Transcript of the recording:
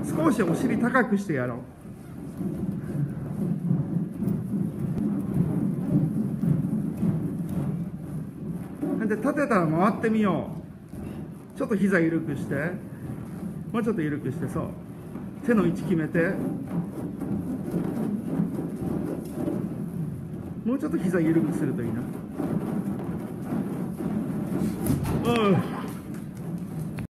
少しお尻高くしてやろう。で立てたら回ってみよう。ちょっと膝緩くして、もうちょっと緩くして、そう、手の位置決めて、もうちょっと膝緩くするといいな。うん。